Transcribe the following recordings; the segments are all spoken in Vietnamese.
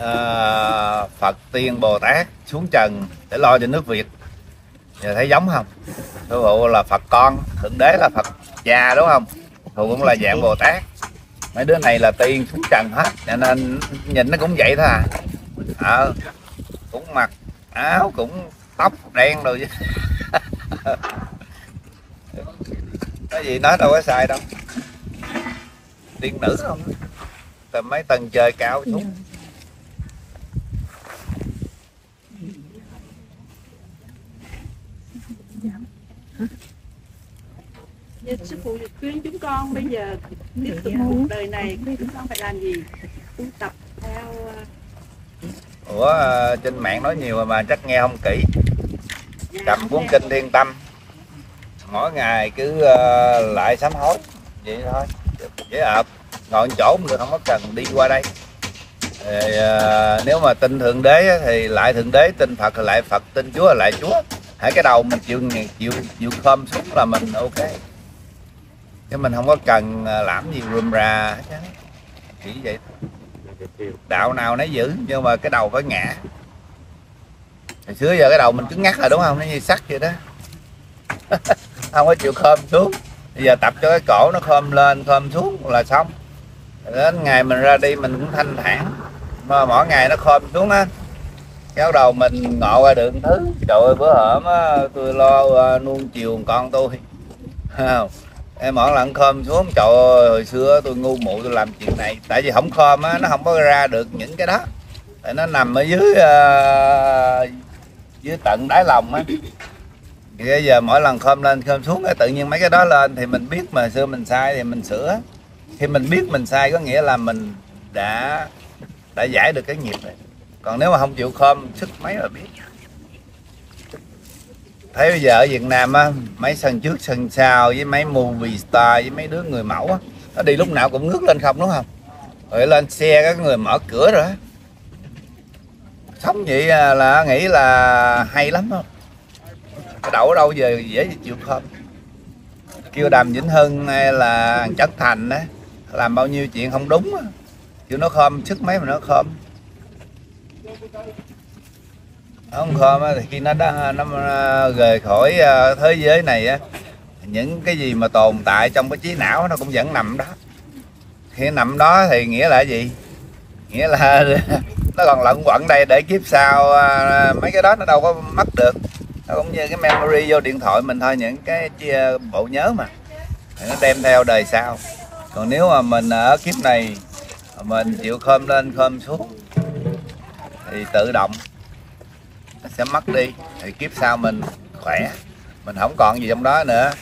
Phật Tiên Bồ Tát xuống trần để lo cho nước Việt. Giờ thấy giống không? Sư phụ là Phật con, Thượng Đế là Phật cha đúng không? Thù cũng là dạng Bồ Tát. Mấy đứa này là tiên xuống trần hết, cho nên nhìn nó cũng vậy thôi à. Cũng mặc áo, cũng tóc đen rồi chứ. Cái gì nói đâu có sai đâu. Tiên nữ không? Từ mấy tầng trời cao xuống. Dạ, sư phụ khuyên chúng con bây giờ tiếp tục cuộc đời này chúng con phải làm gì? Tu tập theo Ủa, trên mạng nói nhiều mà chắc nghe không kỹ. Cầm cuốn kinh Thiên Tâm, mỗi ngày cứ lại sám hối vậy thôi, dễ ợp. Ngồi chỗ cũng được, không có cần đi qua đây. Nếu mà tin Thượng Đế thì lại Thượng Đế, tin Phật thì lại Phật, tin Chúa thì lại Chúa. Hãy cái đầu mình chịu khom xuống là mình ok, chứ mình không có cần làm gì rườm rà hết. Chỉ vậy thôi. Đạo nào nấy giữ, nhưng mà cái đầu phải ngã. Hồi xưa giờ cái đầu mình cứng ngắc rồi đúng không, nó như sắt vậy đó. Không có chịu khom xuống. Bây giờ tập cho cái cổ nó khom lên khom xuống là xong. Đến ngày mình ra đi mình cũng thanh thản, mà mỗi ngày nó khom xuống á, cái đầu mình ngộ ra được thứ. Trời ơi, bữa hổm á, tôi lo nuông chiều con tôi. Em mỗi lần khom xuống, trời ơi, hồi xưa tôi ngu muội tôi làm chuyện này. Tại vì không khom á, nó không có ra được những cái đó. Tại nó nằm ở dưới tận đáy lòng á. Thì bây giờ mỗi lần khom lên khom xuống tự nhiên mấy cái đó lên thì mình biết mà hồi xưa mình sai thì mình sửa. Khi mình biết mình sai có nghĩa là mình đã giải được cái nghiệp này. Còn nếu mà không chịu khom sức mấy mà biết. Thấy bây giờ ở Việt Nam á, mấy sân trước sân sau với mấy movie star với mấy đứa người mẫu á, nó đi lúc nào cũng ngước lên không đúng không? Rồi lên xe các người mở cửa rồi á. Sống vậy là nghĩ là hay lắm không? Cái đậu ở đâu giờ dễ chịu khom. Kêu Đàm Vĩnh Hưng hay là Trấn Thành á, làm bao nhiêu chuyện không đúng á, kêu nó khom sức mấy mà nó khom. Không khom á thì khi nó rời khỏi thế giới này á, những cái gì mà tồn tại trong cái trí não nó cũng vẫn nằm đó. Khi nằm đó thì nghĩa là gì? Nghĩa là nó còn lận quẩn đây để kiếp sau mấy cái đó nó đâu có mất được. Nó cũng như cái memory vô điện thoại mình thôi, những cái bộ nhớ mà thì nó đem theo đời sau. Còn nếu mà mình ở kiếp này mình chịu khom lên khom xuống thì tự động nó sẽ mất đi, thì kiếp sau mình khỏe, mình không còn gì trong đó nữa.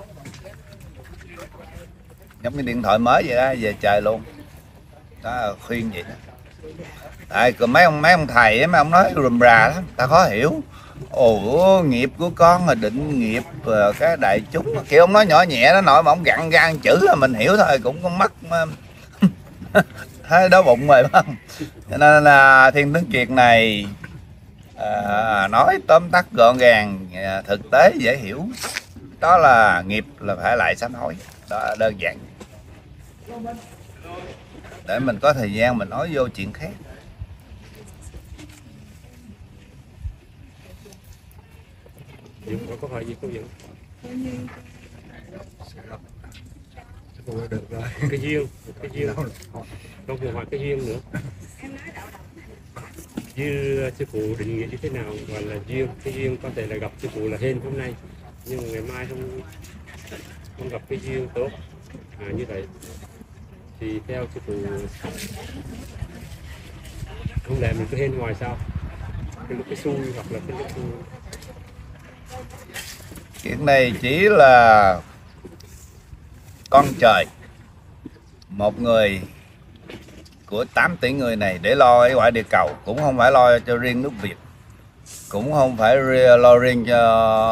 Giống như điện thoại mới vậy đó, về trời luôn đó, khuyên vậy đó. Tại mấy ông thầy mấy ông nói rùm rà lắm, ta khó hiểu. Ồ, nghiệp của con là định nghiệp cái đại chúng, kiểu ông nói nhỏ nhẹ đó nổi mà ông gặn gan chữ là mình hiểu thôi, cũng có mắc thấy đói bụng rồi phải không? Cho nên là Thiên Tuấn Kiệt này nói tóm tắt gọn gàng, thực tế dễ hiểu. Đó là nghiệp là phải lại sám hối, đó đơn giản. Để mình có thời gian mình nói vô chuyện khác. Dũng có câu hỏi gì cô Dũng? Được rồi. Cái duyên không phù hợp cái duyên nữa. Như sư phụ định nghĩa như thế nào gọi là duyên? Cái duyên có thể là gặp sư phụ là hên hôm nay, nhưng mà ngày mai không gặp cái duyên tốt như vậy thì theo sư phụ không lẽ mình cứ hên ngoài sao? Cái lúc cái xui hoặc là cái lúc Chuyện này chỉ là con trời, một người của 8 tỷ người này để lo cái quả địa cầu, cũng không phải lo cho riêng nước Việt, cũng không phải lo riêng cho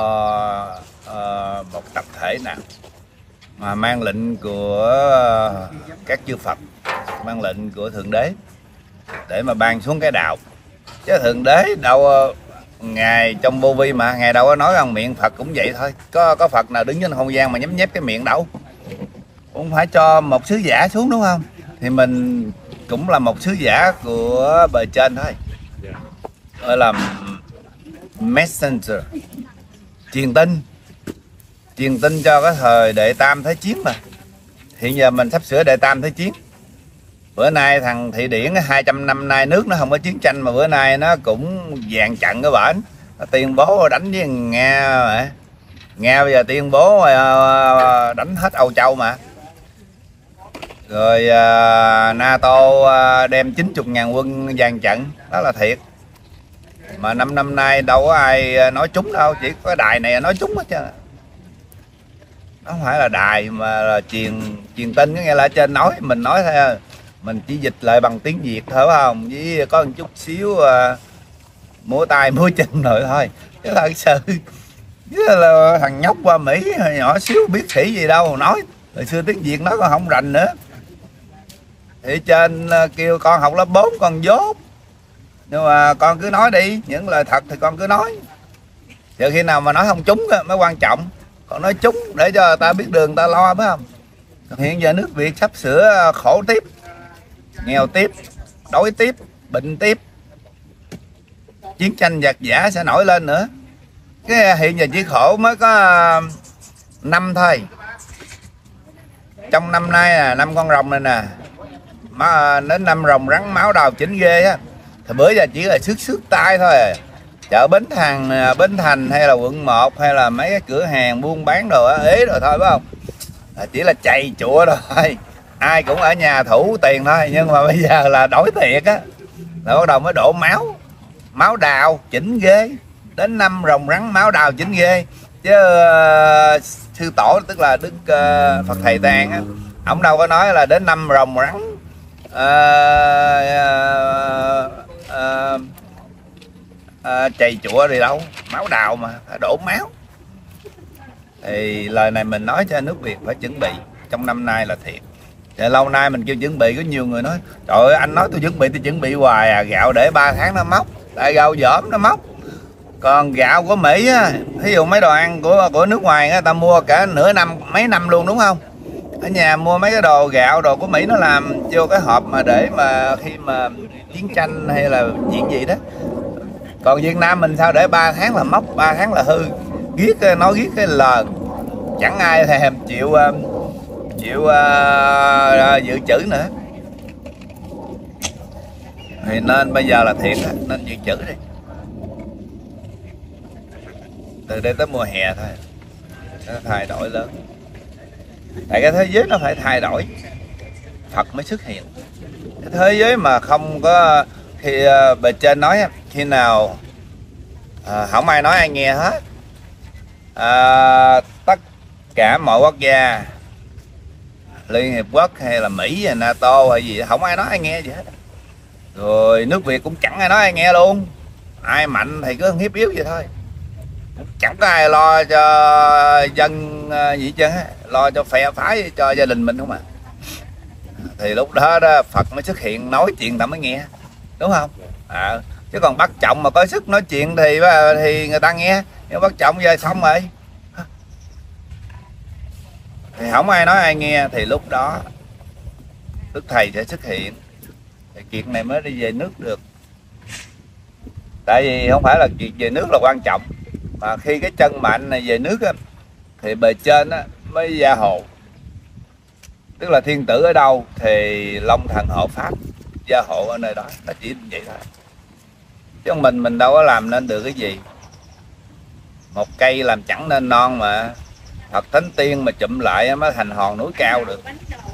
một tập thể nào, mà mang lệnh của các chư Phật, mang lệnh của Thượng Đế để mà ban xuống cái đạo. Chứ Thượng Đế đâu, Ngài trong vô vi mà Ngài đâu có nói bằng miệng, Phật cũng vậy thôi. Có Phật nào đứng trên không gian mà nhấm nhép cái miệng đâu. Cũng phải cho một sứ giả xuống đúng không? Thì mình cũng là một sứ giả của bề trên thôi, Dạ. gọi là messenger, truyền tin cho cái thời Đệ Tam Thế Chiến mà. Hiện giờ mình sắp sửa Đệ Tam Thế Chiến. Bữa nay thằng Thụy Điển 200 năm nay nước nó không có chiến tranh, mà bữa nay nó cũng dàn trận cái bển, nó tuyên bố đánh với Nga mà. Nga bây giờ tuyên bố đánh hết Âu Châu mà. Rồi NATO đem 90.000 quân dàn trận, đó là thiệt. Mà năm nay đâu có ai nói trúng đâu, chỉ có đài này nói trúng hết trơn. Nó không phải là đài mà là truyền tin, có nghĩa là ở trên nói, mình nói thôi, mình chỉ dịch lại bằng tiếng Việt thôi phải không, với có một chút xíu múa tay múa chân rồi thôi. Chứ thật sự chứ là thằng nhóc qua Mỹ nhỏ xíu biết sĩ gì đâu nói, hồi xưa tiếng Việt nó còn không rành nữa. Thì trên kêu con học lớp 4 con dốt, nhưng mà con cứ nói đi, những lời thật thì con cứ nói, chờ khi nào mà nói không trúng mới quan trọng. Còn nói trúng để cho người ta biết đường người ta lo, phải không? Hiện giờ nước Việt sắp sửa khổ tiếp, nghèo tiếp, đói tiếp, bệnh tiếp, chiến tranh giặc giả sẽ nổi lên nữa. Cái hiện giờ chỉ khổ mới có năm thôi. Trong năm nay là năm con rồng này nè, đến năm rồng rắn máu đào chỉnh ghê á, thì bữa giờ chỉ là xước tay thôi. Chợ Bến Thành hay là quận 1 hay là mấy cái cửa hàng buôn bán đồ ế rồi thôi, phải không? Chỉ là chày chụa thôi, ai cũng ở nhà thủ tiền thôi. Nhưng mà bây giờ là đổi thiệt á, là bắt đầu mới đổ máu đào chỉnh ghê. Đến năm rồng rắn máu đào chỉnh ghê. Chứ sư tổ tức là Đức Phật Thầy Tàng á, ông đâu có nói là đến năm rồng rắn chày chụa gì đâu, máu đào mà phải đổ máu. Thì lời này mình nói cho nước Việt phải chuẩn bị trong năm nay là thiệt. Thì lâu nay mình kêu chuẩn bị, có nhiều người nói trời ơi anh nói tôi chuẩn bị hoài à, gạo để 3 tháng nó móc, tại gạo dởm nó móc. Còn gạo của Mỹ á, ví dụ mấy đồ ăn của nước ngoài người ta mua cả nửa năm, mấy năm luôn đúng không? Ở nhà mua mấy cái đồ gạo đồ của Mỹ nó làm vô cái hộp mà để mà khi mà chiến tranh hay là chuyện gì đó. Còn Việt Nam mình sao để 3 tháng là móc, 3 tháng là hư, nói ghét cái lờn, chẳng ai thèm chịu dự trữ nữa. Thì nên bây giờ là thiệt á, nên dự trữ đi. Từ đây tới mùa hè thôi nó thay đổi lớn, tại cái thế giới nó phải thay đổi Phật mới xuất hiện. Cái thế giới mà không có, khi bề trên nói khi nào không ai nói ai nghe hết, tất cả mọi quốc gia Liên Hiệp Quốc hay là Mỹ hay NATO hay gì không ai nói ai nghe gì hết. Rồi nước Việt cũng chẳng ai nói ai nghe luôn, ai mạnh thì cứ hiếp yếu vậy thôi, chẳng có ai lo cho dân gì chứ, lo cho phe phái cho gia đình mình không à. Thì lúc đó Phật mới xuất hiện nói chuyện ta mới nghe, đúng không? Chứ còn bắt chồng mà có sức nói chuyện thì người ta nghe, nhưng bắt chồng giờ xong rồi thì không ai nói ai nghe, thì lúc đó Đức Thầy sẽ xuất hiện, thì chuyện này mới đi về nước được. Tại vì không phải là chuyện về nước là quan trọng, mà khi cái chân mạnh này về nước á, thì bề trên á, mới gia hộ. Tức là thiên tử ở đâu thì Long Thần hộ Pháp gia hộ ở nơi đó, nó chỉ vậy thôi. Chứ mình đâu có làm nên được cái gì. Một cây làm chẳng nên non mà, Phật Thánh Tiên mà chụm lại mới thành hòn núi cao được.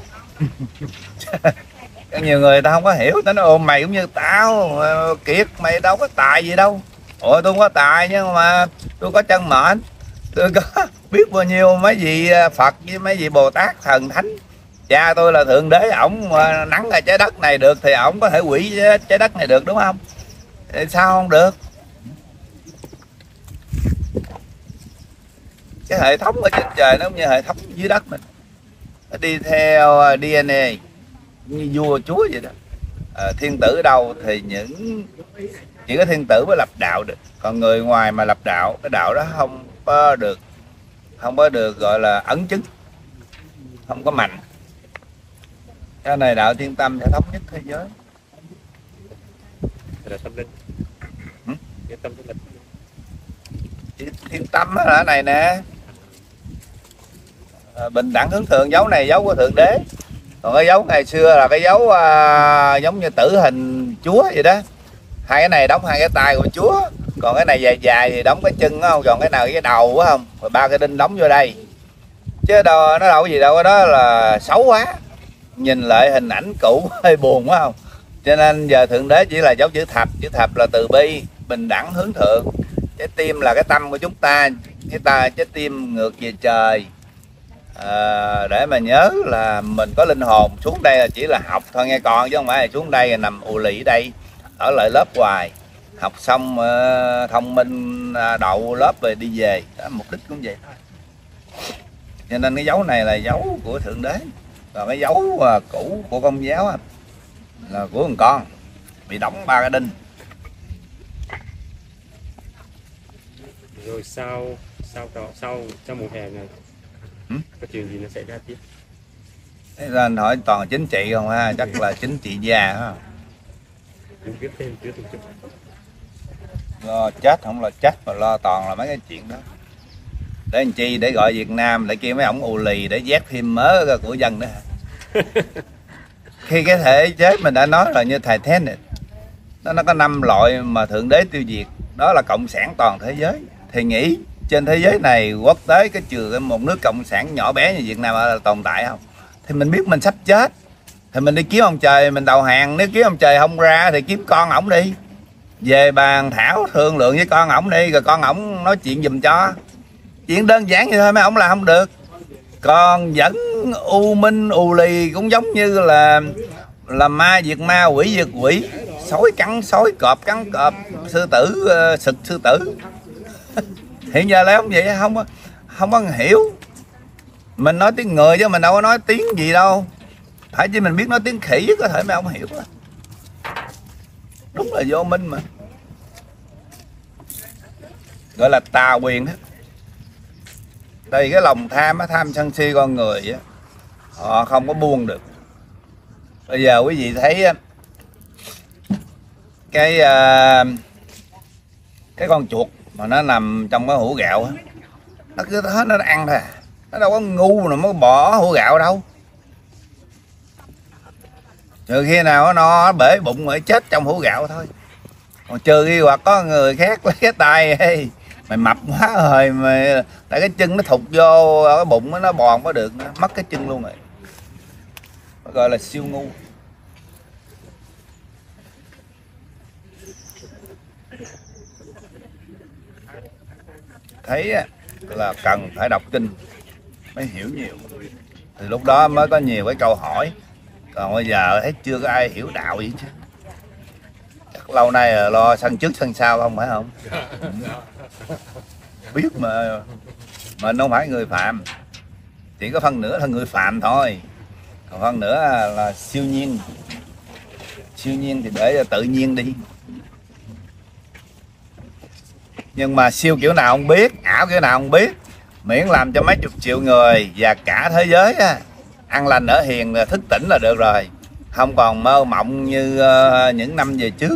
Nhiều người ta không có hiểu, ta nói ôm mày cũng như tao Kiệt, mày đâu có tài gì đâu. Ủa tôi không có tài nhưng mà tôi có chân mệnh, tôi có biết bao nhiêu mấy vị Phật với mấy vị Bồ Tát thần thánh. Cha tôi là thượng đế, ổng nắng ra trái đất này được thì ổng có thể hủy trái đất này được, đúng không? Thì sao không được? Cái hệ thống ở trên trời nó cũng như hệ thống dưới đất mình, nó đi theo DNA như vua chúa vậy đó. Thiên tử ở đâu thì chỉ có thiên tử mới lập đạo được, còn người ngoài mà lập đạo, cái đạo đó không có được gọi là ấn chứng, không có mạnh. Cái này đạo Thiên Tâm sẽ thống nhất thế giới. là tâm linh. Ừ? Cái tâm linh. Thiên Tâm là cái này nè, bình đẳng hướng thượng, dấu này dấu của Thượng Đế, còn cái dấu ngày xưa là cái dấu giống như tử hình Chúa vậy đó. Hai cái này đóng hai cái tay của Chúa, còn cái này dài dài thì đóng cái chân không, còn cái nào cái đầu phải không, rồi ba cái đinh đóng vô đây, chứ đâu nó đâu có gì đâu, cái đó là xấu quá, nhìn lại hình ảnh cũ hơi buồn quá không. Cho nên giờ Thượng Đế chỉ là dấu chữ thập là từ bi, bình đẳng hướng thượng. Trái tim là cái tâm của chúng ta, trái tim ngược về trời. Để mà nhớ là mình có linh hồn, xuống đây là chỉ là học thôi nghe con, chứ không phải là xuống đây là nằm ù lì đây ở lại lớp hoài, học xong thông minh đậu lớp rồi đi về, đó, mục đích cũng vậy thôi. Cho nên cái dấu này là dấu của Thượng Đế, còn cái dấu cũ của Công giáo là của thằng con bị đóng ba cái đinh. Rồi sau mùa hè này có chuyện gì nó xảy ra tiếp? Thế nên hỏi toàn chính trị không ha, chắc là chính trị gia ha. Đừng biết thêm chưa từng chút. Lo chết không là chết, mà lo toàn là mấy cái chuyện đó. Để làm chi, để gọi Việt Nam để kêu mấy ổng ù lì để vét phim mớ của dân đó hả? Khi cái thể chế mình đã nói là như Titanic, nó có 5 loại mà Thượng Đế tiêu diệt, đó là cộng sản toàn thế giới. Thì nghĩ trên thế giới này quốc tế cái trừ một nước cộng sản nhỏ bé như Việt Nam là tồn tại không, thì mình biết mình sắp chết thì mình đi kiếm ông trời mình đầu hàng. Nếu kiếm ông trời không ra thì kiếm con ổng đi, về bàn thảo thương lượng với con ổng đi, rồi con ổng nói chuyện giùm cho. Chuyện đơn giản vậy thôi, mấy ổng làm không được. Còn vẫn u minh ù lì cũng giống như là ma diệt ma, quỷ diệt quỷ, sói cắn sói, cọp cắn cọp, sư tử sực sư tử. Hiện giờ lại không vậy, không có hiểu. Mình nói tiếng người chứ mình đâu có nói tiếng gì đâu. Phải chỉ mình biết nói tiếng khỉ có thể mấy ông hiểu đó. Đúng là vô minh mà, gọi là tà quyền đó. Đây cái lòng tham, tham sân si con người á, họ không có buông được. Bây giờ quý vị thấy cái con chuột mà nó nằm trong cái hũ gạo á, nó cứ hết nó ăn thôi, nó đâu có ngu mà mới bỏ hũ gạo đâu. Trừ khi nào nó bể bụng rồi chết trong hũ gạo thôi. Còn trừ khi hoặc có người khác lấy cái tay hey, mày mập quá rồi mày, tại cái chân nó thụt vô cái bụng nó bòn có được, nó mất cái chân luôn rồi, nó gọi là siêu ngu. Thấy là cần phải đọc kinh mới hiểu nhiều, thì lúc đó mới có nhiều cái câu hỏi. Còn bây giờ thấy chưa có ai hiểu đạo gì chứ. Chắc lâu nay là lo sân trước sân sau không phải không? Biết mà mình không phải người phạm, chỉ có phân nửa là người phạm thôi, còn phân nửa là siêu nhiên. Siêu nhiên thì để cho tự nhiên đi. Nhưng mà siêu kiểu nào không biết, ảo kiểu nào không biết, miễn làm cho mấy chục triệu người và cả thế giới ăn lành ở hiền thức tỉnh là được rồi, không còn mơ mộng như những năm về trước,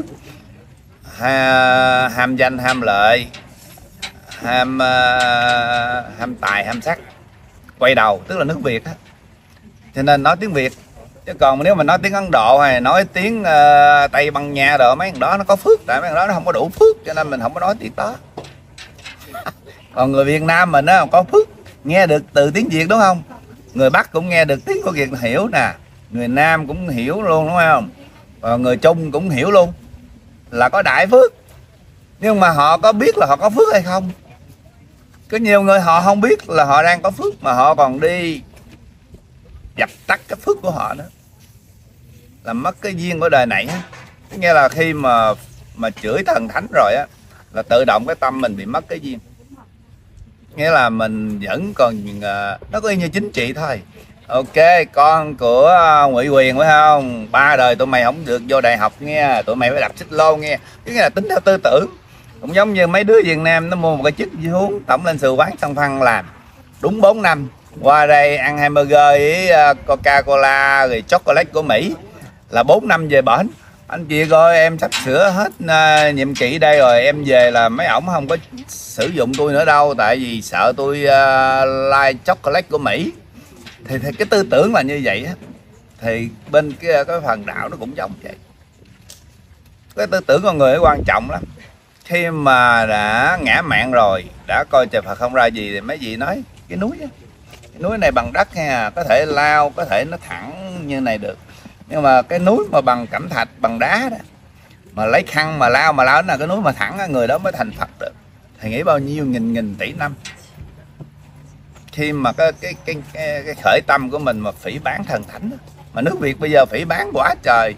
ham danh ham lợi, ham tài ham sắc quay đầu, tức là nước Việt á. Cho nên nói tiếng Việt, chứ còn nếu mình nói tiếng Ấn Độ hay nói tiếng Tây Ban Nha rồi mấy thằng đó nó có phước, tại mấy thằng đó nó không có đủ phước cho nên mình không có nói tiếng đó. Còn người Việt Nam mình á có phước nghe được từ tiếng Việt đúng không, người Bắc cũng nghe được tiếng của Việt hiểu nè, người Nam cũng hiểu luôn đúng không, và người Trung cũng hiểu luôn, là có đại phước. Nhưng mà họ có biết là họ có phước hay không? Có nhiều người họ không biết là họ đang có phước mà họ còn đi dập tắt cái phước của họ nữa, làm mất cái duyên của đời này. Nghĩa là khi mà chửi thần thánh rồi á là tự động cái tâm mình bị mất cái duyên. Nghĩa là mình vẫn còn nó có như chính trị thôi. Ok, con của Ngụy Quyền phải không, 3 đời tụi mày không được vô đại học nghe, tụi mày phải đập xích lô nghe. Cái là tính theo tư tưởng. Cũng giống như mấy đứa Việt Nam nó mua một cái chức xuống tổng lên sự quán song Phan làm đúng 4 năm Qua đây ăn hamburger với Coca-Cola rồi chocolate của Mỹ là 4 năm về bển. Anh chị coi em sắp sửa hết nhiệm kỳ đây rồi, em về là mấy ổng không có sử dụng tôi nữa đâu, tại vì sợ tôi like chocolate của Mỹ. Thì cái tư tưởng là như vậy á. Thì bên cái phần đạo nó cũng giống vậy. Cái tư tưởng con người quan trọng lắm. Khi mà đã ngã mạng rồi, đã coi trời Phật không ra gì thì mấy vị nói cái núi á, cái núi này bằng đất ha, có thể lao, có thể nó thẳng như này được. Nhưng mà cái núi mà bằng cẩm thạch, bằng đá đó, mà lấy khăn mà lao là cái núi mà thẳng, người đó mới thành Phật được. Thì nghĩ bao nhiêu nghìn tỷ năm. Khi mà cái khởi tâm của mình mà phỉ báng thần thánh đó. Mà nước Việt bây giờ phỉ báng quá trời.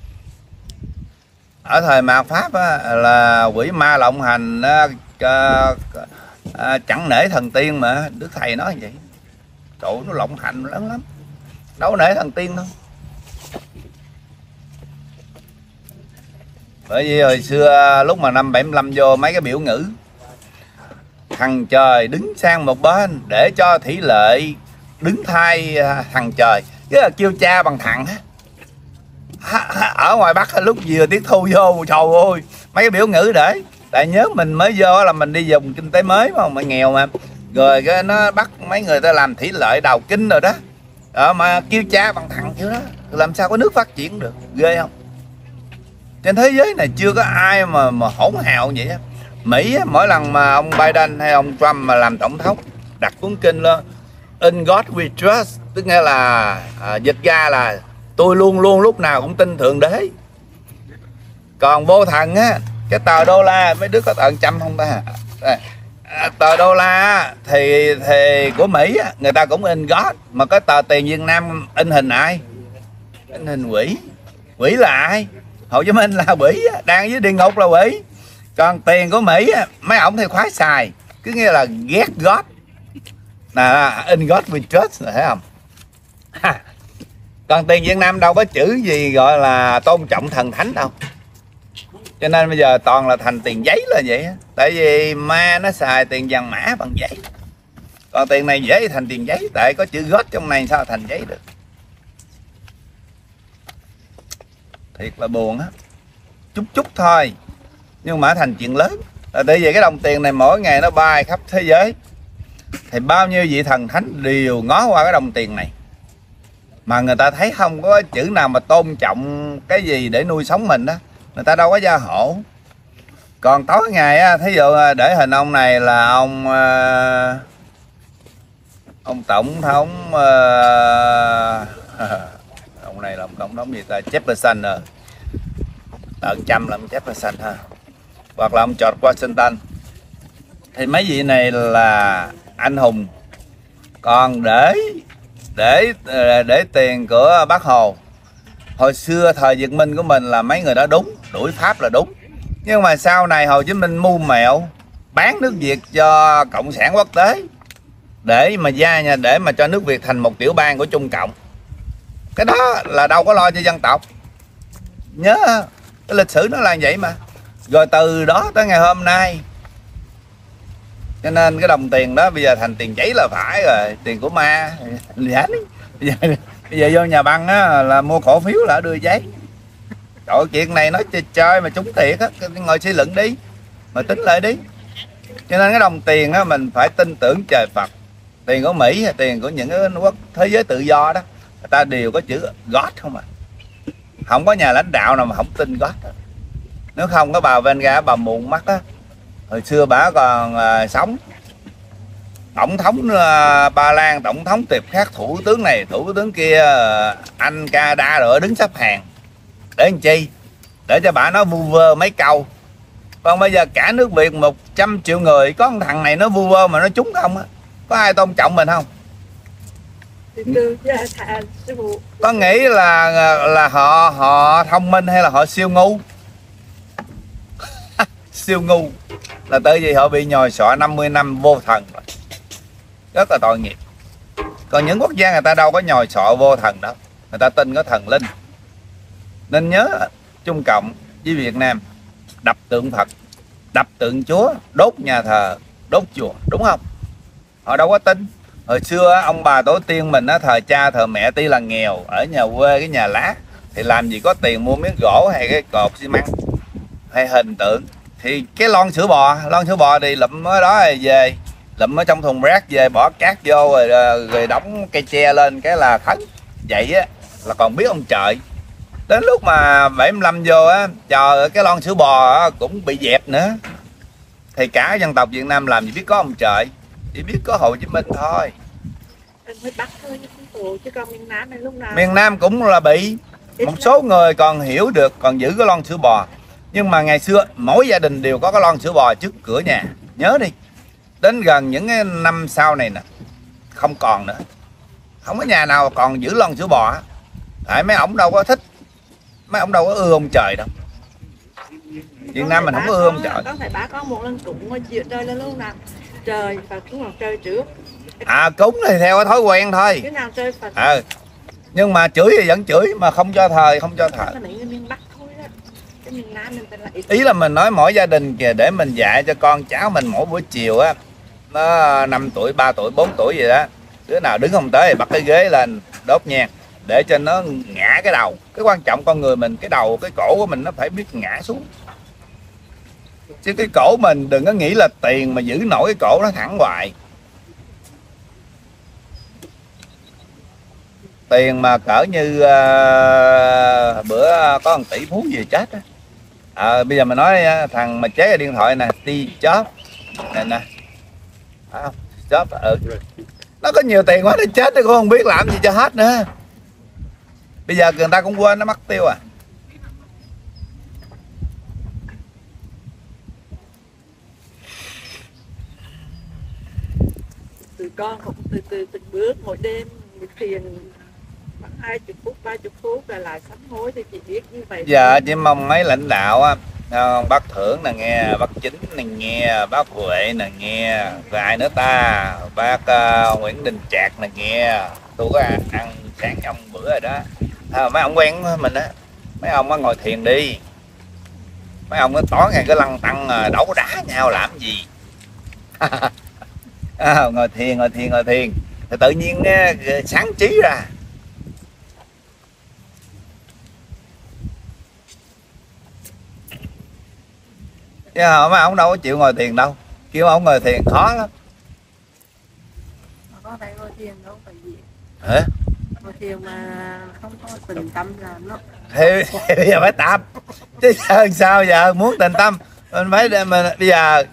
Ở thời mạt Pháp á, là quỷ ma lộng hành, chẳng nể thần tiên, mà Đức Thầy nói vậy. Trời, nó lộng hành lớn lắm, đâu nể thần tiên đâu. Bởi vì hồi xưa lúc mà năm 75 vô mấy cái biểu ngữ thằng trời đứng sang một bên để cho thủy lệ đứng thay thằng trời, chứ là kêu cha bằng thằng á. Ở ngoài Bắc lúc vừa tiết thu vô, trời ơi, mấy cái biểu ngữ để tại nhớ mình mới vô là mình đi dùng kinh tế mới mà nghèo mà, rồi cái nó bắt mấy người ta làm thủy lợi đào kinh rồi đó, mà kêu cha bằng thằng chứ đó, làm sao có nước phát triển được, ghê không? Trên thế giới này chưa có ai mà hỗn hào vậy á. Mỹ á, mỗi lần mà ông Biden hay ông Trump mà làm tổng thống đặt cuốn kinh lên In God We Trust, tức nghĩa là dịch ra là tôi luôn luôn lúc nào cũng tin Thượng Đế. Còn vô thần á, cái tờ đô la, mấy đứa có tờ 100 không ta? Tờ đô la thì của Mỹ á, người ta cũng in God, mà cái tờ tiền Việt Nam in hình ai? In hình quỷ. Quỷ là ai? Hồ Chí Minh là quỷ, đang dưới địa ngục là quỷ. Còn tiền của Mỹ á, mấy ổng thì khoái xài, cứ nghĩa là ghét God, là in God we trust, thấy không? Còn tiền Việt Nam đâu có chữ gì gọi là tôn trọng thần thánh đâu. Cho nên bây giờ toàn là thành tiền giấy là vậy. Tại vì ma nó xài tiền vàng mã bằng giấy. Còn tiền này dễ thành tiền giấy, tại có chữ God trong này sao thành giấy được. Thiệt là buồn á. Chút thôi nhưng mà thành chuyện lớn. Tại vì cái đồng tiền này mỗi ngày nó bay khắp thế giới, thì bao nhiêu vị thần thánh đều ngó qua cái đồng tiền này, mà người ta thấy không có chữ nào mà tôn trọng cái gì để nuôi sống mình đó, người ta đâu có gia hộ. Còn tối ngày á, thí dụ để hình ông này là ông tổng thống ông này là ông tổng thống gì ta, Jefferson rồi, tờ 100 là ông Jefferson ha, hoặc là ông George Washington, thì mấy vị này là anh hùng. Còn để tiền của Bác Hồ hồi xưa thời Việt Minh của mình là mấy người đó đúng, đuổi Pháp là đúng. Nhưng mà sau này Hồ Chí Minh mưu mẹo bán nước Việt cho cộng sản quốc tế để mà cho nước Việt thành một tiểu bang của Trung Cộng. Cái đó là đâu có lo cho dân tộc. Nhớ cái lịch sử nó là vậy mà. Rồi từ đó tới ngày hôm nay, cho nên cái đồng tiền đó bây giờ thành tiền giấy là phải rồi, tiền của ma. Bây giờ vô nhà băng á, là mua cổ phiếu là đưa giấy. Trời, chuyện này nói chơi mà trúng thiệt á, ngồi suy luận đi, mà tính lại đi. Cho nên cái đồng tiền á, mình phải tin tưởng trời Phật. Tiền của Mỹ hay tiền của những cái quốc thế giới tự do đó, người ta đều có chữ God không à. Không có nhà lãnh đạo nào mà không tin God đó. Nếu không có bà Venga, bà mụn mắt á, hồi xưa bà còn sống, tổng thống Ba Lan, tổng thống tiệp khác, thủ tướng này, thủ tướng kia, Anh, Canada rồi đứng xếp hàng để làm chi? Để cho bà nói vu vơ mấy câu. Còn bây giờ cả nước Việt 100 triệu người, có một thằng này nó vu vơ mà nó trúng không á, có ai tôn trọng mình không? Có nghĩ là họ thông minh hay là họ siêu ngu? Siêu ngu là tại vì họ bị nhồi sọ 50 năm vô thần, rất là tội nghiệp. Còn những quốc gia người ta đâu có nhồi sọ vô thần đâu, người ta tin có thần linh. Nên nhớ Trung Cộng với Việt Nam đập tượng Phật, đập tượng Chúa, đốt nhà thờ, đốt chùa, đúng không? Họ đâu có tin. Hồi xưa ông bà tổ tiên mình á, thời cha thời mẹ tuy là nghèo, ở nhà quê cái nhà lá, thì làm gì có tiền mua miếng gỗ hay cái cột xi măng hay hình tượng. Thì cái lon sữa bò thì lụm ở đó rồi về, lụm ở trong thùng rác về, bỏ cát vô rồi đóng cây tre lên cái là khấn. Vậy á là còn biết ông trời. Đến lúc mà 75 vô á, chờ cái lon sữa bò á, cũng bị dẹp nữa. Thì cả dân tộc Việt Nam làm gì biết có ông trời, chỉ biết có Hồ Chí Minh thôi. Anh mới bắt thôi chứ còn miền Nam này lúc nào Miền Nam cũng là bị. Một số người còn hiểu được, còn giữ cái lon sữa bò. Nhưng mà ngày xưa mỗi gia đình đều có cái lon sữa bò trước cửa nhà. Nhớ đi, đến gần những cái năm sau này nè, không còn nữa. Không có nhà nào còn giữ lon sữa bò. Tại mấy ổng đâu có thích, mấy ổng đâu có ưa ông trời đâu. Việt Nam mình không có ưa ông trời. Có phải bác có một lần cúng chiều trời lên lúc nào trời và cúng mặt trời trước. Cúng thì theo cái thói quen thôi. Cái nào trời Phật. Nhưng mà chửi thì vẫn chửi, mà không cho thờ, không cho thờ. Miền Bắc thôi đó. Cái miền Nam mình là ít. Ý là mình nói mỗi gia đình kìa, để mình dạy cho con cháu mình mỗi buổi chiều á, nó 5 tuổi, 3 tuổi, 4 tuổi gì đó, đứa nào đứng không tới thì bắt cái ghế lên đốt nhang để cho nó ngã cái đầu. Cái quan trọng con người mình, cái đầu, cái cổ của mình nó phải biết ngã xuống. Chứ cái cổ mình đừng có nghĩ là tiền mà giữ nổi cái cổ nó thẳng hoài. Tiền mà cỡ như bữa có 1 tỷ phú gì chết á. Bây giờ mình nói thằng mà chế cái điện thoại nè, Steve Jobs này nè, phải không? Jobs, nó có nhiều tiền quá nó chết nó cũng không biết làm gì cho hết nữa. Bây giờ người ta cũng quên, nó mất tiêu à. Từ con cũng từ từng bước mỗi đêm thiền khoảng 20 phút 30 phút là lại sám hối thì chị biết như vậy. Giờ chỉ mong mấy lãnh đạo á, bác Thưởng nè nghe, bác Chính nè nghe, bác Huệ nè nghe, rồi ai nữa ta, bác Nguyễn Đình Trạc nè nghe. Tôi có ăn sáng ông bữa rồi đó. Mấy ông quen mình á, mấy ông á ngồi thiền đi, mấy ông á tối ngày cứ lăn tăng đấu đá nhau làm gì. Ngồi thiền thì tự nhiên sáng trí ra. Chứ mấy ông đâu có chịu ngồi thiền đâu, kêu ông ngồi thiền khó lắm. Có phải ngồi thiền đâu phải gì. Hả? Ngồi thiền mà không có tình tâm làm nó. Thì bây giờ phải tập chứ sao giờ muốn tình tâm mình phải mình bây giờ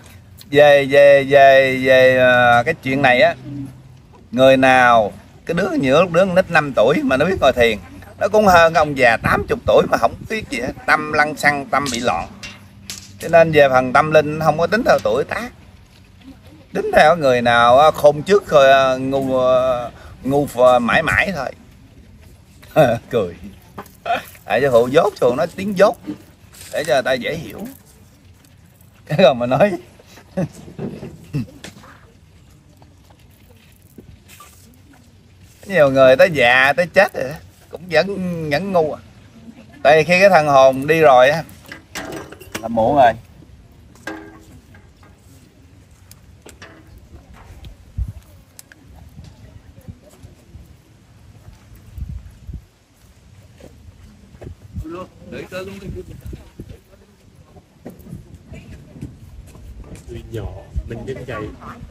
về cái chuyện này á, người nào cái đứa nhiều đứa nít 5 tuổi mà nó biết ngồi thiền nó cũng hơn ông già 80 tuổi mà không biết gì hết, tâm lăng xăng, tâm bị loạn. Cho nên về phần tâm linh không có tính theo tuổi tác, tính theo người nào khôn trước rồi ngu mãi mãi thôi. Cười. Tại cho hộ dốt thường nói tiếng dốt để cho người ta dễ hiểu. Cái còn mà nói nhiều người tới già tới chết rồi cũng vẫn ngu à. Tại vì khi cái thần hồn đi rồi á là muộn rồi. Tụi nhỏ mình đến vậy.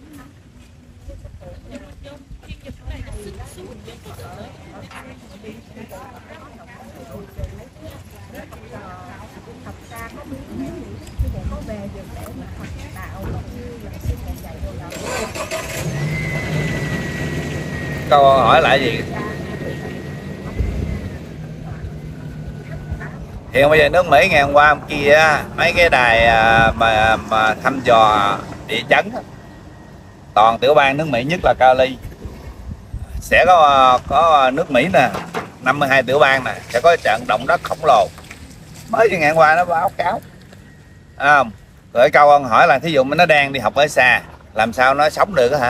Câu hỏi lại gì? Hiện bây giờ nước Mỹ ngày hôm qua hôm kia mấy cái đài mà thăm dò địa chấn toàn tiểu bang nước Mỹ nhất là Cali sẽ có nước Mỹ nè, 52 tiểu bang nè sẽ có trận động đất khổng lồ. Mới ngày hôm qua nó báo cáo không? Rồi câu ông hỏi là thí dụ nó đang đi học ở xa làm sao nó sống được hả?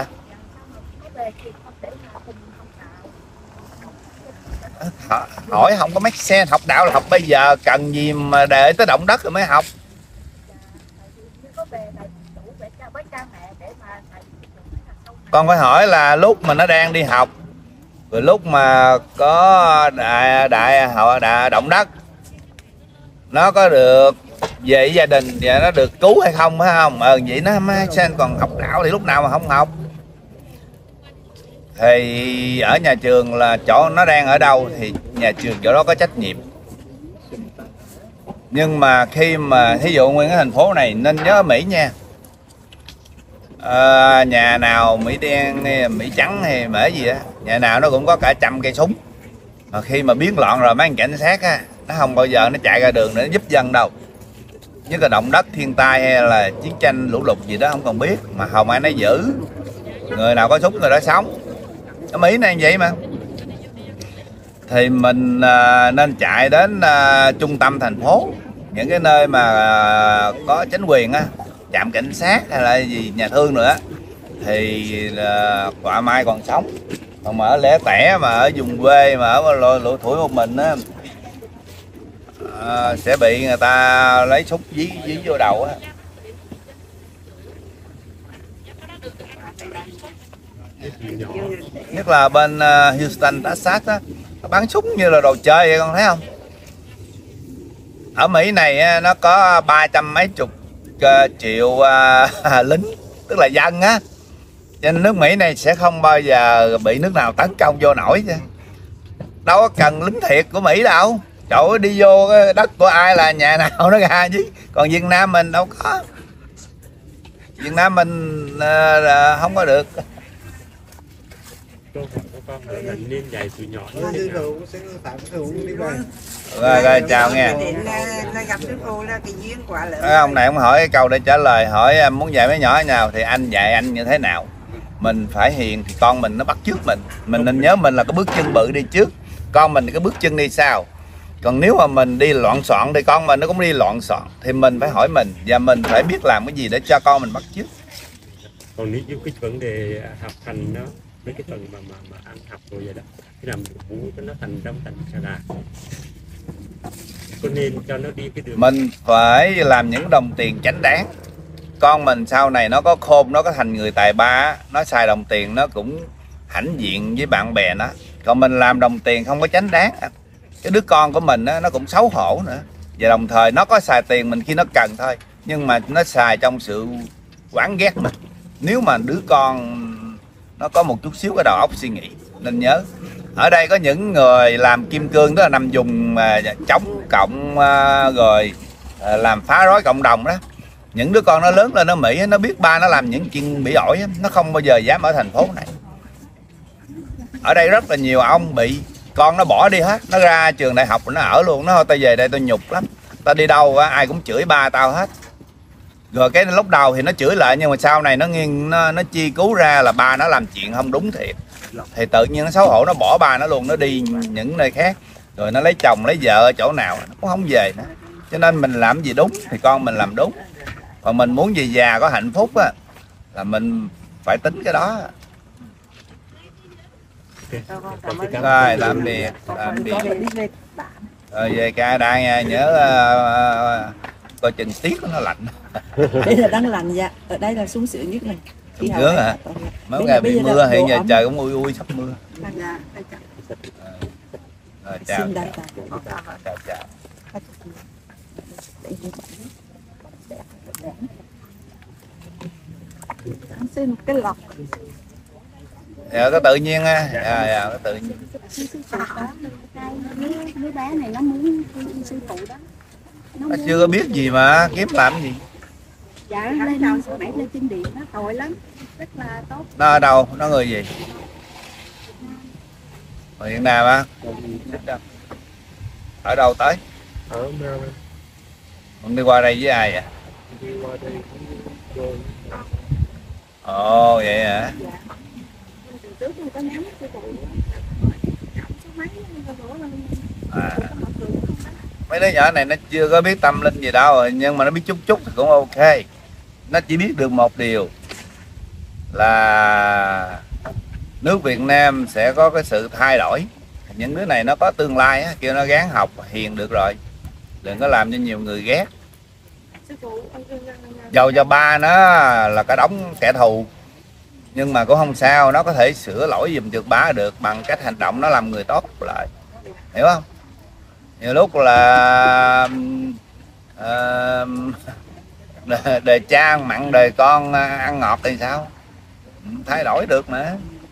Hỏi không có make sense. Học đạo là học bây giờ, cần gì mà để tới động đất rồi mới học. Con phải hỏi là lúc mà nó đang đi học, rồi lúc mà có đại động đất, nó có được về với gia đình và nó được cứu hay không, phải không? Vậy nó mới sao còn học đạo thì lúc nào mà không học. Thì ở nhà trường là chỗ nó đang ở đâu thì nhà trường chỗ đó có trách nhiệm. Nhưng mà khi mà thí dụ nguyên cái thành phố này nên nhớ Mỹ nha, nhà nào Mỹ đen hay Mỹ trắng hay Mỹ gì á, nhà nào nó cũng có cả 100 cây súng. Mà khi mà biến loạn rồi mấy anh cảnh sát á, nó không bao giờ nó chạy ra đường để nó giúp dân đâu. Nhất là động đất, thiên tai hay là chiến tranh lũ lụt gì đó không cần biết, mà không ai nói giữ. Người nào có súng người đó sống. Ở Mỹ này vậy mà. Thì mình nên chạy đến trung tâm thành phố, những cái nơi mà có chính quyền á, trạm cảnh sát hay là gì, nhà thương nữa, thì quả mai còn sống. Còn mà ở lẻ tẻ mà ở vùng quê mà ở lỗ tuổi một mình á, sẽ bị người ta lấy súng dí vô đầu á. Nhất là bên Houston, Texas á, bắn súng như là đồ chơi vậy, con thấy không? Ở Mỹ này nó có 300 mấy chục triệu lính, tức là dân á, cho nên nước Mỹ này sẽ không bao giờ bị nước nào tấn công vô nổi chứ. Đâu có cần lính thiệt của Mỹ đâu. Chỗ đi vô cái đất của ai là nhà nào nó ra chứ. Còn Việt Nam mình đâu có. Việt Nam mình không có được. Con mình nên dạy tụi nhỏ Rồi chào nghe. Gặp sư phụ là cái duyên quả lớn. Ông này ông hỏi cái câu để trả lời, hỏi muốn dạy mấy nhỏ nào thì anh dạy anh như thế nào. Mình phải hiền thì con mình nó bắt chước mình. Mình nên nhớ mình là cái bước chân bự đi trước, con mình cái bước chân đi sau. Còn nếu mà mình đi loạn xọn thì con mình nó cũng đi loạn xọn. Thì mình phải hỏi mình, và mình phải biết làm cái gì để cho con mình bắt chước. Còn nếu như cái vấn đề học hành đó, mấy cái phần mà ăn học rồi vậy đó, cái làm muốn cho nó thành trong thành ra có nên cho nó đi cái đường. Mình phải làm những đồng tiền chánh đáng. Con mình sau này nó có khôn, nó có thành người tài ba, nó xài đồng tiền nó cũng hãnh diện với bạn bè nó. Còn mình làm đồng tiền không có chánh đáng, cái đứa con của mình nó cũng xấu hổ nữa. Và đồng thời nó có xài tiền mình khi nó cần thôi, nhưng mà nó xài trong sự oán ghét mình. Nếu mà đứa con nó có một chút xíu cái đầu óc suy nghĩ, nên nhớ ở đây có những người làm kim cương, tức là nằm dùng chống cộng rồi làm phá rối cộng đồng đó. Những đứa con nó lớn lên ở Mỹ, nó biết ba nó làm những chuyện bị ổi, nó không bao giờ dám ở thành phố này. Ở đây rất là nhiều ông bị con nó bỏ đi hết, nó ra trường đại học nó ở luôn, nó thôi tao về đây tao nhục lắm, tao đi đâu ai cũng chửi ba tao hết. Rồi cái lúc đầu thì nó chửi lại, nhưng mà sau này nó chi cứu ra là ba nó làm chuyện không đúng thiệt, thì tự nhiên nó xấu hổ, nó bỏ ba nó luôn, nó đi những nơi khác, rồi nó lấy chồng lấy vợ ở chỗ nào nó cũng không về nữa. Cho nên mình làm gì đúng thì con mình làm đúng. Còn mình muốn về già có hạnh phúc á, là mình phải tính cái đó. Rồi tạm biệt. Rồi về Canada nha, nhớ coi chừng tiết nó lạnh. Đây là đang lạnh dạ, ở đây là sung sướng nhất này. Sung sướng hả? Mấy ngày bị mưa, hiện giờ trời cũng ui sắp mưa. Rồi chào. Chào. Xin một cái lọc. Dạ, có tự nhiên á. Dạ, có tự nhiên. Đứa bé này nó muốn sư phụ đó. Nó chưa có biết gì mà kiếm làm gì. Dạ lên bảy lên trên điện nó tội lắm, rất là tốt. Nó ở đâu? Nó người gì? Ở Việt Nam á? Ở đâu tới? Ở Maryland. Ông đi qua đây với ai vậy? Đi qua đây rồi. Ồ vậy hả? Dạ. Từ trước mình có nhắm sư phụ. Mấy đứa nhỏ này nó chưa có biết tâm linh gì đâu, nhưng mà nó biết chút chút thì cũng ok. Nó chỉ biết được một điều là nước Việt Nam sẽ có cái sự thay đổi. Những đứa này nó có tương lai á, kêu nó gắng học hiền được rồi, đừng có làm cho nhiều người ghét. Dầu cho ba nó là cái đống kẻ thù, nhưng mà cũng không sao, nó có thể sửa lỗi giùm được bá được bằng cách hành động nó làm người tốt lại, hiểu không? Nhiều lúc là đời cha ăn mặn đời con ăn ngọt thì sao, thay đổi được mà.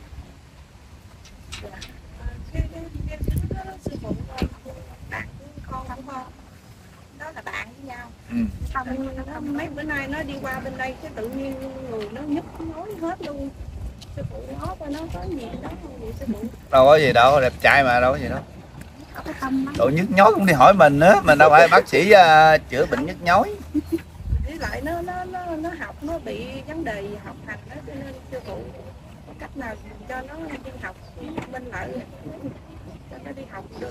Sư phụ bạn con không không? Đó là bạn với nhau. Xong mấy bữa nay nó đi qua bên đây cái tự nhiên người nó nhức nhối hết luôn. Sư phụ nói coi nó có gì đó không vậy sư phụ? Đâu có gì đâu, đẹp trai mà, đâu có gì đâu. Có tâm lắm. Độ nhức nhối cũng đi hỏi mình nữa, mình đâu phải bác sĩ chữa bệnh nhức nhối. Với lại nó học nó bị vấn đề học hành đó, cho nên sư phụ có cách nào cho nó đi học bên lại cho nó đi học được.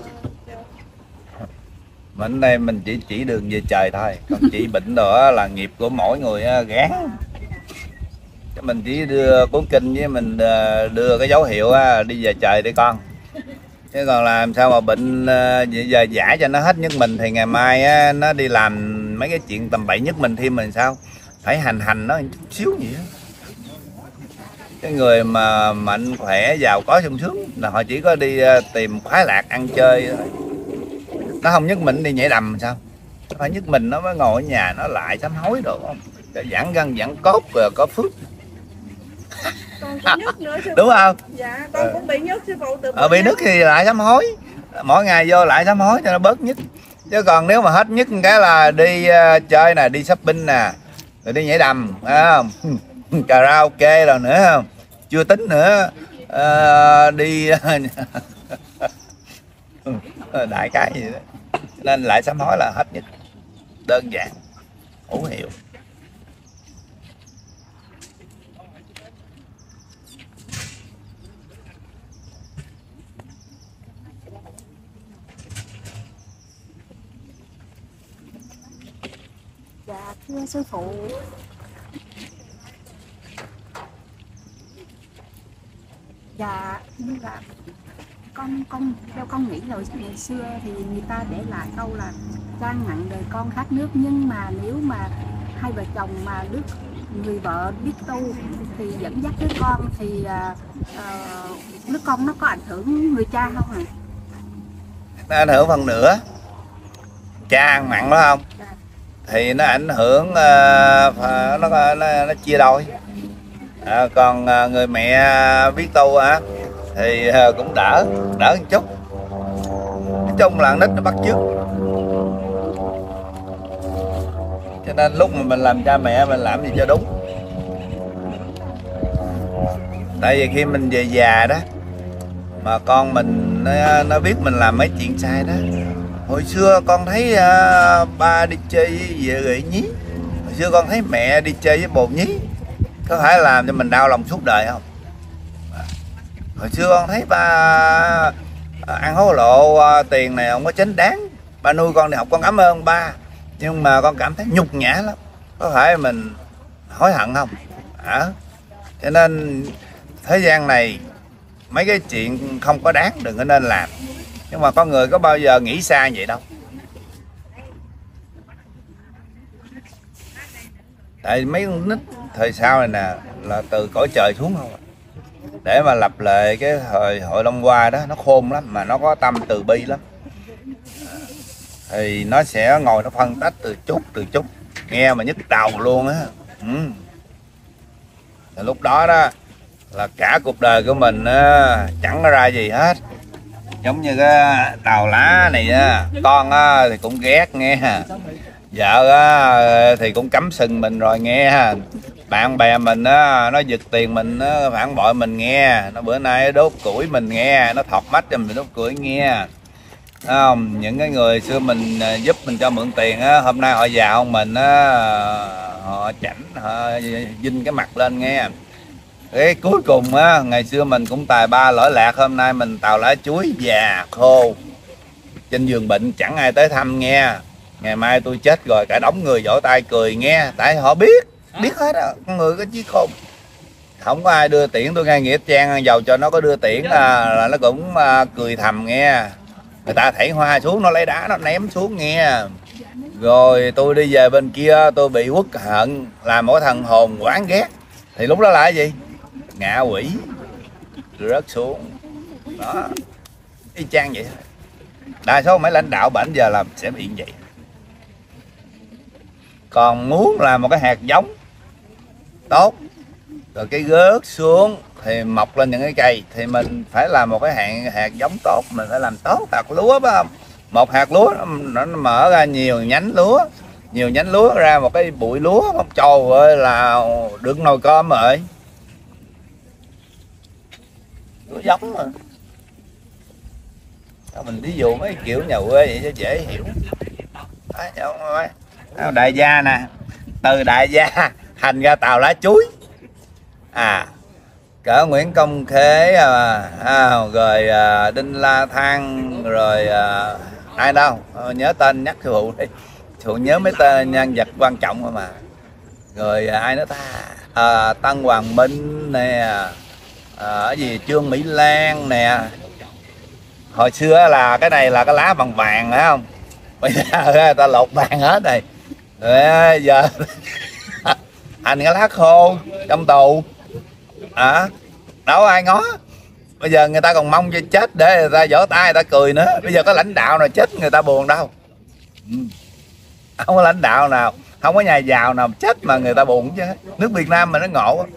Mình đây mình chỉ đường về trời thôi, còn chỉ bệnh đó là nghiệp của mỗi người gán. Mình chỉ đưa cuốn kinh với mình đưa cái dấu hiệu đi về trời đi con, chứ còn làm sao mà bệnh giờ giải cho nó hết nhức mình thì ngày mai nó đi làm mấy cái chuyện tầm bậy nhức mình thêm mình sao, phải hành nó chút xíu gì đó. Cái người mà mạnh khỏe giàu có sung sướng là họ chỉ có đi tìm khoái lạc ăn chơi thôi. Nó không nhức mình đi nhảy đầm sao, nó phải nhức mình nó mới ngồi ở nhà nó lại sám hối được không, giãn gân giãn cốt rồi có phước. Con có nhức nữa sư phụ. Đúng không? Dạ con cũng bị nhức sư phụ từ Bị nhức thì lại sám hối, mỗi ngày vô lại sám hối cho nó bớt nhức. Chứ còn nếu mà hết nhức cái là đi chơi nè, đi shopping nè, rồi đi nhảy đầm, không? Karaoke rồi nữa không, chưa tính nữa đi đại cái gì đó, nên lại sám hối là hết nhức, đơn giản hữu hiệu. Dạ thưa sư phụ. Dạ như là theo con nghĩ rồi ngày xưa thì người ta để lại câu là trang nặng đời con khát nước, nhưng mà nếu mà hai vợ chồng mà người vợ biết tu thì dẫn dắt đứa con thì đứa con nó có ảnh hưởng người cha không ạ? Nó ảnh hưởng phần nữa, cha ăn mặn đó không thì nó ảnh hưởng nó chia đôi. Còn người mẹ biết tu thì cũng đỡ một chút. Nói chung là nít nó bắt chước, cho nên lúc mà mình làm cha mẹ mình làm gì cho đúng. Tại vì khi mình về già đó mà con mình nó biết mình làm mấy chuyện sai đó. Hồi xưa con thấy ba đi chơi với vợ gậy nhí, hồi xưa con thấy mẹ đi chơi với bồ nhí, có phải làm cho mình đau lòng suốt đời không? Hồi xưa con thấy ba ăn hối lộ tiền này không có chính đáng, ba nuôi con đi học con cảm ơn ba, nhưng mà con cảm thấy nhục nhã lắm, có phải mình hối hận không? Cho nên thế gian này mấy cái chuyện không có đáng đừng có nên làm. Nhưng mà con người có bao giờ nghĩ xa vậy đâu. Tại mấy con nít thời sau này nè là từ cõi trời xuống không. Để mà lập lại cái thời Hội Long Hoa đó nó khôn lắm, mà nó có tâm từ bi lắm. Thì nó sẽ ngồi nó phân tách từ chút nghe mà nhức đầu luôn á. Lúc đó đó là cả cuộc đời của mình chẳng có ra gì hết. Giống như cái tàu lá này con thì cũng ghét nghe, vợ thì cũng cắm sừng mình rồi nghe, bạn bè mình nó giật tiền mình, phản bội mình nghe, nó bữa nay đốt củi mình nghe, nó thọt mắt cho mình đốt củi nghe. Không, những cái người xưa mình giúp mình cho mượn tiền hôm nay họ già hơn mình họ chảnh, họ vinh cái mặt lên nghe. Cái cuối cùng ngày xưa mình cũng tài ba lỗi lạc, hôm nay mình tàu lá chuối già khô trên giường bệnh chẳng ai tới thăm nghe. Ngày mai tôi chết rồi cả đống người vỗ tay cười nghe, tại họ biết hết á, con người có trí khôn. Không có ai đưa tiễn tôi nghe nghĩa trang, giàu cho nó có đưa tiễn là nó cũng cười thầm nghe. Người ta thảy hoa xuống nó lấy đá nó ném xuống nghe. Rồi tôi đi về bên kia tôi bị uất hận, làm mỗi thằng hồn quán ghét, thì lúc đó là cái gì? ngạ quỷ rớt xuống đó, y chang vậy. Đa số mấy lãnh đạo bển giờ làm sẽ bị vậy. Còn muốn làm một cái hạt giống tốt rồi cái rớt xuống thì mọc lên những cái cây, thì mình phải làm một cái hạt giống tốt, mình phải làm tốt. Hạt lúa phải không? Một hạt lúa nó mở ra nhiều nhánh lúa ra một cái bụi lúa, không trời ơi là được nồi cơm rồi. Lúa giống mà. Mình ví dụ mấy kiểu nhà quê vậy cho dễ hiểu. Đại gia nè, từ đại gia thành ra tàu lá chuối. Cỡ Nguyễn Công Khế rồi Đinh La Thăng rồi ai đâu nhớ tên nhắc phụ đi, phụ nhớ mấy tên nhân vật quan trọng mà. Rồi ai nữa ta, Tân Hoàng Minh nè, gì Trương Mỹ Lan nè. Hồi xưa là cái này là cái lá bằng vàng phải không, bây giờ người ta lột vàng hết rồi. Rồi giờ thành cái lá khô trong tù đâu ai ngó. Bây giờ người ta còn mong cho chết để người ta vỗ tay người ta cười nữa. Bây giờ có lãnh đạo nào chết người ta buồn đâu. Không có lãnh đạo nào, không có nhà giàu nào chết mà người ta buồn chứ. Nước Việt Nam mà nó ngộ.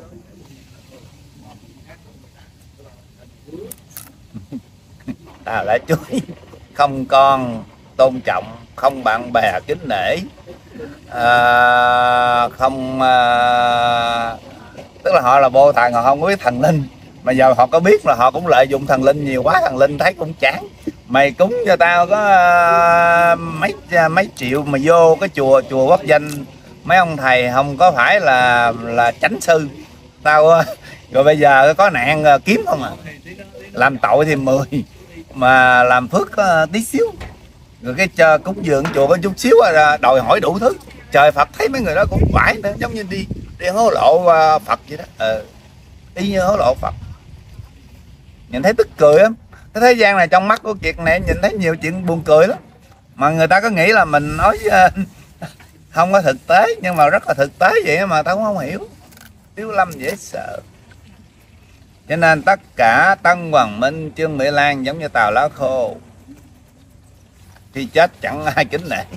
Lá chuối, không con tôn trọng, không bạn bè kính nể, không tức là họ là vô thần, họ không có biết thần linh. Mà giờ họ có biết là họ cũng lợi dụng thần linh nhiều quá, thần linh thấy cũng chán. Mày cúng cho tao có mấy triệu mà vô cái chùa quốc danh mấy ông thầy không có phải là chánh sư tao. Rồi bây giờ có nạn kiếm không à, làm tội thì 10 mà làm phước có tí xíu. Rồi cái cúng dường chùa có chút xíu đòi hỏi đủ thứ. Trời Phật thấy mấy người đó cũng phải nữa, giống như đi hối lộ Phật vậy đó. Y như hối lộ Phật. Nhìn thấy tức cười lắm. Cái thế gian này trong mắt của Kiệt này nhìn thấy nhiều chuyện buồn cười lắm. Mà người ta có nghĩ là mình nói không có thực tế, nhưng mà rất là thực tế vậy mà tao cũng không hiểu. Tiếu Lâm dễ sợ. Cho nên tất cả Tân Hoàng Minh, Trương Mỹ Lan giống như tàu lá khô, khi chết chẳng ai kính nể.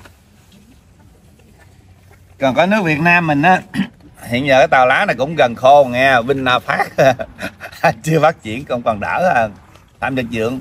Còn có nước Việt Nam mình á, hiện giờ cái tàu lá này cũng gần khô nghe. VinFast chưa phát triển còn đỡ hơn. Phạm Nhật Vượng,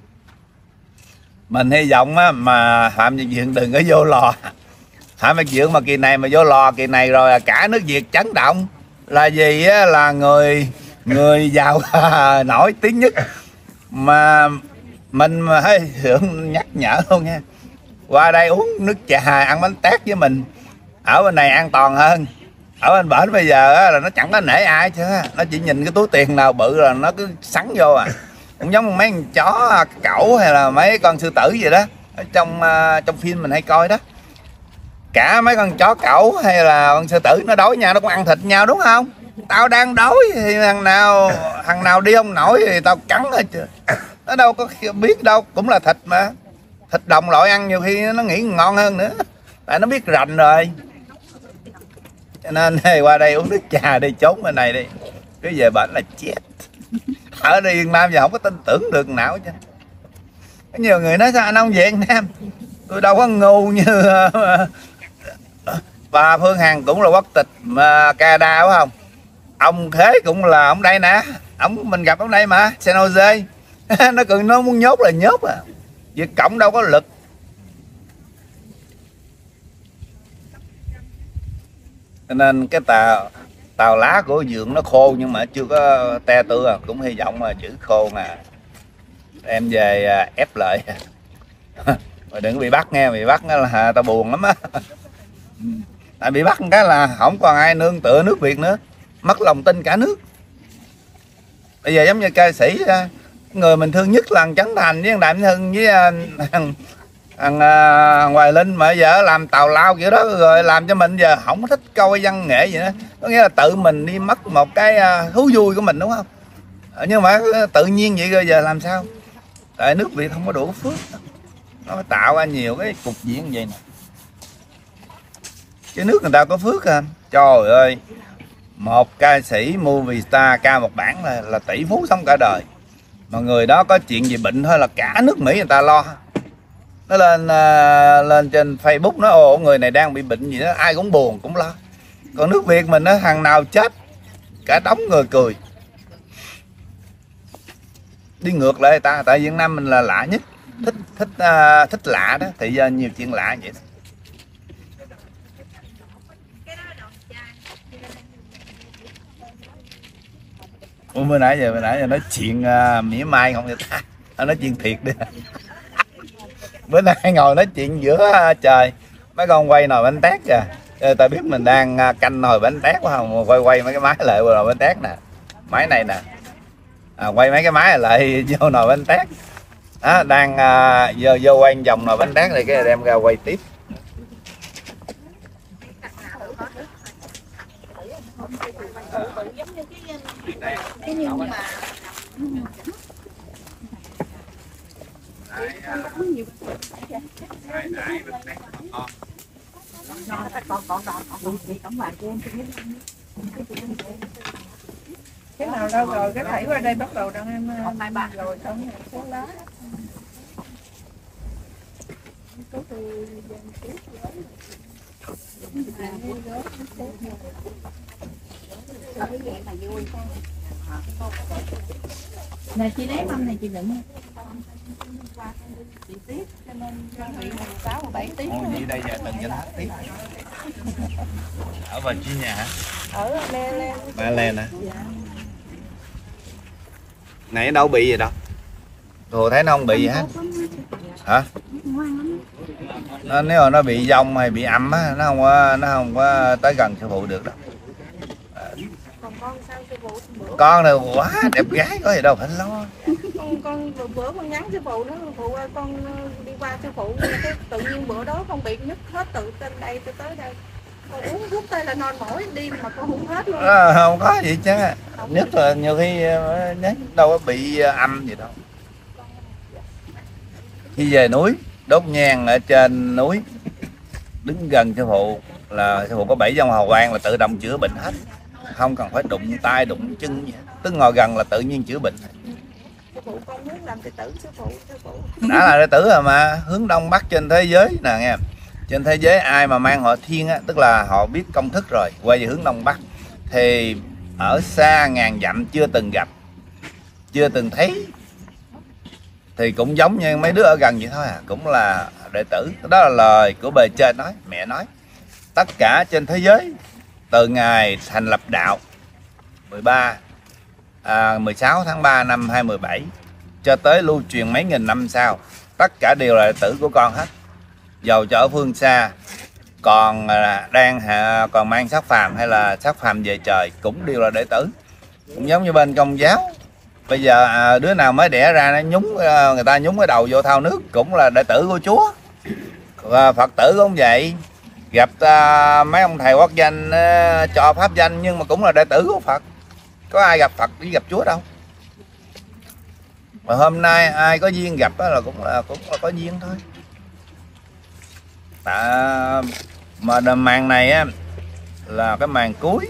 mình hy vọng á, mà Phạm Nhật Vượng đừng có vô lò. Phạm Nhật Vượng mà kỳ này mà vô lò kỳ này rồi cả nước Việt chấn động. Là gì á, là người giàu nổi tiếng nhất. Mà mình mà thấy Vượng nhắc nhở luôn nha, qua đây uống nước trà ăn bánh tét với mình. Ở bên này an toàn hơn. Ở bên bển bây giờ là nó chẳng có nể ai chứ. Nó chỉ nhìn cái túi tiền nào bự là nó cứ sắn vô à. Cũng giống mấy con chó cẩu hay là mấy con sư tử vậy đó. Ở trong phim mình hay coi đó. Cả mấy con chó cẩu hay là con sư tử nó đói nhau nó cũng ăn thịt nhau đúng không? Tao đang đói thì thằng nào đi không nổi thì tao cắn hết chứ. Nó đâu có biết đâu, cũng là thịt mà. Thịt đồng loại ăn nhiều khi nó nghĩ ngon hơn nữa. Tại nó biết rành rồi. Cho nên qua đây uống nước trà đi, trốn bên này đi. Cứ về bển là chết. Ở đây Việt Nam giờ không có tin tưởng được nào chứ. Có nhiều người nói sao anh không về Việt Nam. Tôi đâu có ngu như bà Phương Hằng cũng là quốc tịch Canada phải không? Ông Khế cũng là ông đây nè. Mình gặp ông đây mà, San Jose. Nó cần nó muốn nhốt là nhốt à. Việt Cộng đâu có lực. Cho nên cái tàu lá của Vượng nó khô nhưng mà chưa có te tưa. Cũng hy vọng mà giữ khô nè. Em về ép lại. Rồi đừng có bị bắt nghe, bị bắt là tao buồn lắm á. Tại bị bắt cái là không còn ai nương tựa nước Việt nữa. Mất lòng tin cả nước. Bây giờ giống như ca sĩ, người mình thương nhất là thằng Trấn Thành với thằng Đàm Vĩnh Hưng với thằng Hoài Linh, mà giờ làm tào lao kiểu đó rồi làm cho mình giờ không thích coi văn nghệ gì nữa. Có nghĩa là tự mình đi mất một cái thú vui của mình đúng không? Nhưng mà tự nhiên vậy rồi giờ làm sao? Tại nước Việt không có đủ phước. Nó tạo ra nhiều cái cục diện vậy nè. Cái nước người ta có phước à. Trời ơi, một ca sĩ movie star ca một bản là tỷ phú sống cả đời, mà người đó có chuyện gì bệnh thôi là cả nước Mỹ người ta lo. Nó lên trên Facebook nó ồ người này đang bị bệnh gì đó, ai cũng buồn cũng lo. Còn nước Việt mình nó thằng nào chết cả đống người cười. Đi ngược lại ta, tại Việt Nam mình là lạ nhất, thích lạ đó, thì giờ nhiều chuyện lạ vậy đó. Bữa nãy giờ nói chuyện mỉa mai không vậy ta, nói chuyện thiệt đi. Bữa nay ngồi nói chuyện giữa trời, mấy con quay nồi bánh tét kìa. Ta biết mình đang canh nồi bánh tét quá không, quay mấy cái máy lại nồi bánh tét nè, máy này nè, quay mấy cái máy lại vô nồi bánh tét. Đang vô quay vòng nồi bánh tét này cái đem ra quay tiếp. Cái nào đâu rồi, cái thảy qua đây bắt đầu đang em hai bạn rồi xong số lá. Này chị lấy mâm này chị đựng. Chị tiếp cho nên bị 6-7 tiếng. Đi đây giờ từng danh hết tiếp. Ở Virginia hả? Ở Maryland. Maryland hả? Này đâu bị gì đâu. Tôi thấy nó không bị gì hết. Hả? Nếu mà nó bị dông hay bị âm á, nó không có tới gần sư phụ được đâu. Còn con sao sư phụ? Con này quá đẹp gái có gì đâu phải lo. Con bữa con nhắn sư phụ đó, phụ ơi con đi qua sư phụ, cái tự nhiên bữa đó con bị nhức hết từ trên đây tới đây. Con uống thuốc tê là non mỏi đi mà con không hết luôn. Không có gì chứ. Nhất là nhiều khi đâu có bị âm gì đâu. Khi về núi đốt nhang ở trên núi, đứng gần sư phụ là sư phụ có 7 dòng hào quang là tự động chữa bệnh hết, không cần phải đụng tay đụng chân gì hết. Tức ngồi gần là tự nhiên chữa bệnh. Sư phụ con muốn làm đệ tử sư phụ. Đã là đệ tử rồi mà. Hướng Đông Bắc trên thế giới nè nghe, trên thế giới ai mà mang họ Thiên á, tức là họ biết công thức rồi, quay về hướng Đông Bắc thì ở xa ngàn dặm chưa từng gặp, chưa từng thấy, thì cũng giống như mấy đứa ở gần vậy thôi à, cũng là đệ tử. Đó là lời của bề trên nói, mẹ nói. Tất cả trên thế giới từ ngày thành lập đạo 16 tháng 3 năm 2017 cho tới lưu truyền mấy nghìn năm sau, tất cả đều là đệ tử của con hết. Dầu cho ở phương xa còn còn mang xác phàm hay là xác phàm về trời cũng đều là đệ tử. Cũng giống như bên Công giáo, bây giờ đứa nào mới đẻ ra nó nhúng, người ta nhúng cái đầu vô thao nước cũng là đệ tử của Chúa. Phật tử cũng vậy, gặp mấy ông thầy quốc danh cho pháp danh nhưng mà cũng là đệ tử của Phật. Có ai gặp Phật đi gặp Chúa đâu. Mà hôm nay ai có duyên gặp là cũng là có duyên thôi. Mà màn này á là cái màn cuối.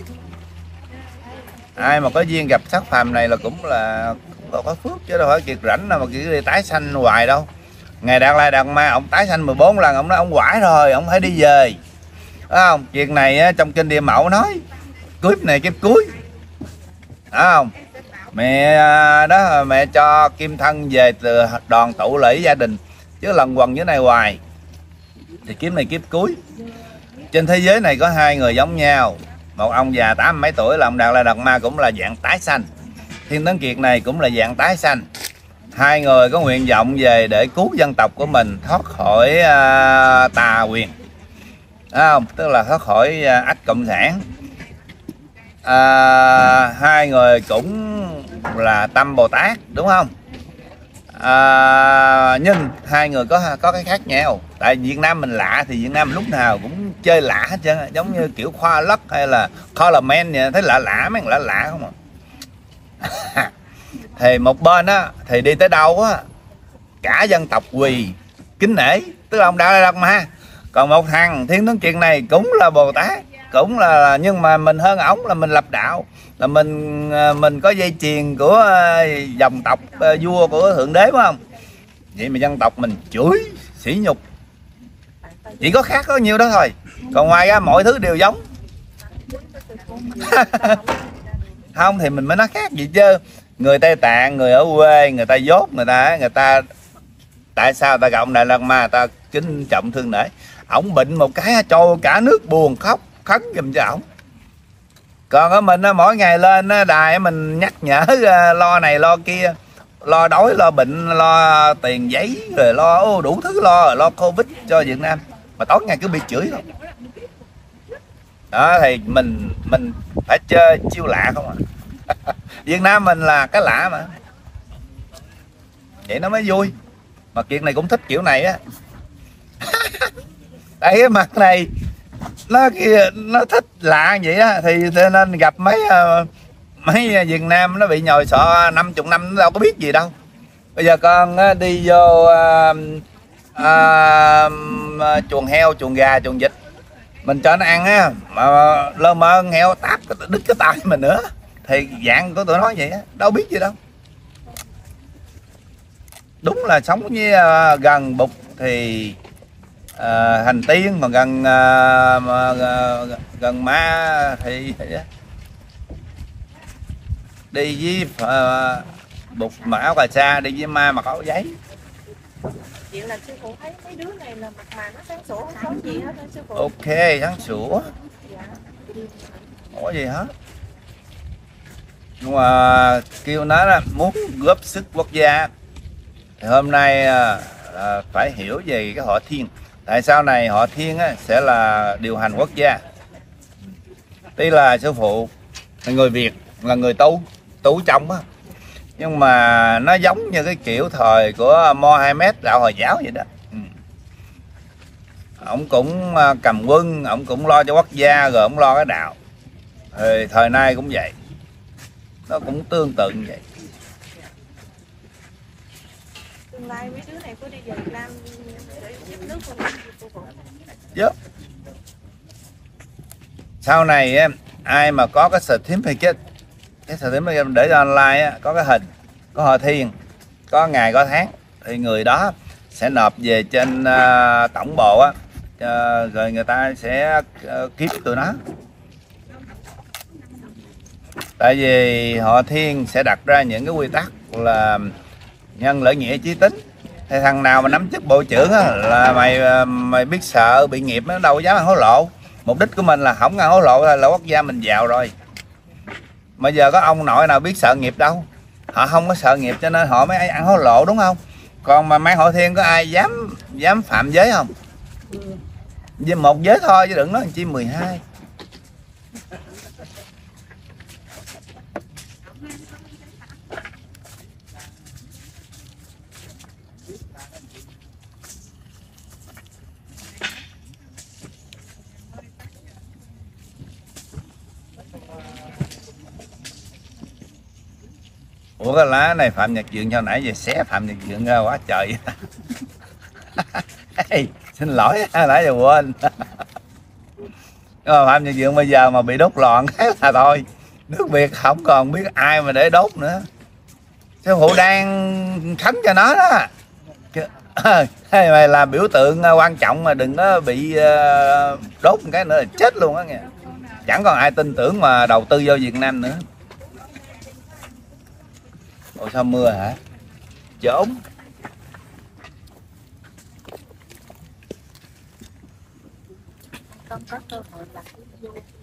Ai mà có duyên gặp sắc phàm này là cũng có phước, chứ đâu phải kiệt rảnh nào mà chỉ đi tái sanh hoài đâu. Ngày Đạt Lai Đạt Ma ông tái sanh 14 lần, ông nói ông quải rồi, ông phải đi về. Đúng không? Chuyện này á, trong kinh Địa Mẫu nói kiếp này kiếp cuối. Đúng không? Mẹ cho kim thân về từ đoàn tụ lễ gia đình, chứ lần quần dưới này hoài thì kiếp này kiếp cuối. Trên thế giới này có hai người giống nhau, một ông già 80 mấy tuổi là ông Đạt Lai Đạt Ma, cũng là dạng tái sanh. Thiên Tấn Kiệt này cũng là dạng tái sanh. Hai người có nguyện vọng về để cứu dân tộc của mình thoát khỏi tà quyền, không? Tức là thoát khỏi ách cộng sản. Hai người cũng là tâm Bồ Tát, đúng không? Nhưng hai người có cái khác nhau. Tại Việt Nam mình lạ thì Việt Nam lúc nào cũng chơi lạ hết trơn, giống như kiểu Khoa Lất hay là Coleman vậy, thấy lạ mấy người lạ không à. Thì một bên á thì đi tới đâu á cả dân tộc quỳ kính nể, tức là ông Đạt Lai Đạt Ma. Còn một thằng Thiên Tấn Kiệt này cũng là Bồ Tát, cũng là, nhưng mà mình hơn ổng là mình lập đạo, là mình có dây chuyền của dòng tộc vua của thượng đế, phải không? Vậy mà dân tộc mình chửi sỉ nhục, chỉ có khác có nhiêu đó thôi, còn ngoài ra mọi thứ đều giống. Không thì mình mới nói khác vậy chứ. Người Tây Tạng, người ở quê, người ta dốt, người ta tại sao ta gặp ông Đại Lạt Ma, người ta kính trọng thương nể. Ổng bệnh một cái cho cả nước buồn khóc khấn giùm cho ổng. Còn ở mình mỗi ngày lên đài mình nhắc nhở lo này lo kia, lo đói, lo bệnh, lo tiền giấy, rồi lo đủ thứ, lo Covid cho Việt Nam, mà tối ngày cứ bị chửi không. Đó thì mình phải chơi chiêu lạ không à. Việt Nam mình là cái lạ mà, vậy nó mới vui. Mà Kiệt này cũng thích kiểu này á. Tại cái mặt này nó thích lạ vậy á, thì nên gặp mấy Việt Nam nó bị nhồi sọ 50 năm nó đâu có biết gì đâu. Bây giờ con đi vô chuồng heo, chuồng gà, chuồng vịt, mình cho nó ăn á, mà lơ mơ heo táp đứt cái tay mình nữa, thì dạng của tụi nó vậy á, đâu biết gì đâu. Đúng là sống với gần Bụt thì hành tiên, mà gần ma thì đi với Bụt mặc áo cà sa, đi với ma mặc áo giấy. Chuyện là sư phụ thấy mấy đứa này là mặt mày nó sáng sủa, không có gì hết sư phụ. Ok, sáng sủa, không có gì hết. Nhưng mà kêu nó là muốn góp sức quốc gia thì hôm nay phải hiểu về cái họ Thiên. Tại sau này họ Thiên sẽ là điều hành quốc gia. Tuy là sư phụ là người Việt, là người tu trong á, nhưng mà nó giống như cái kiểu thời của Mohammed đạo Hồi giáo vậy đó. Ông cũng cầm quân, ông cũng lo cho quốc gia, rồi ông lo cái đạo. Thì thời nay cũng vậy, nó cũng tương tự như vậy. Tương lai mấy đứa này có đi về Việt Nam để giúp nước không sư phụ? Giúp. Sau này ai mà có cái certificate, cái certificate để online có cái hình, có họ Thiên, có ngày có tháng, thì người đó sẽ nộp về trên tổng bộ á, rồi người ta sẽ kiếm tụi nó. Tại vì họ Thiên sẽ đặt ra những cái quy tắc là nhân lợi nghĩa chí tín. Thì thằng nào mà nắm chức bộ trưởng á, là mày biết sợ bị nghiệp, nó đâu dám ăn hối lộ. Mục đích của mình là không ăn hối lộ là quốc gia mình giàu rồi. Mà giờ có ông nội nào biết sợ nghiệp đâu. Họ không có sợ nghiệp cho nên họ mới ăn hối lộ, đúng không? Còn mà mang họ Thiên có ai dám phạm giới không? Với một giới thôi chứ đừng nói chi 12. Ủa cái lá này Phạm Nhật Vượng cho nãy giờ xé Phạm Nhật Vượng ra quá trời. Hey, xin lỗi nãy giờ quên. Phạm Nhật Vượng bây giờ mà bị đốt lòn cái là thôi, nước Việt không còn biết ai mà để đốt nữa. Sư phụ đang khấn cho nó đó. Mày làm biểu tượng quan trọng mà đừng có bị đốt một cái nữa là chết luôn á nghe. Chẳng còn ai tin tưởng mà đầu tư vô Việt Nam nữa. Ủa sao mưa hả? Chốn. Con có cơ hội là